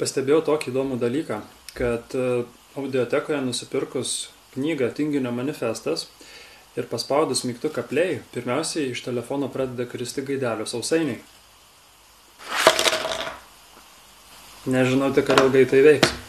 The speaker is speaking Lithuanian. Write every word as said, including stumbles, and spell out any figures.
Pastebėjau tokį įdomų dalyką, kad audiotekoje nusipirkus knygą Tinginio manifestas ir paspaudus mygtuką play, pirmiausiai iš telefono pradeda kristi gaidelio sausainiai. Nežinau tik, ar ilgai tai veiks.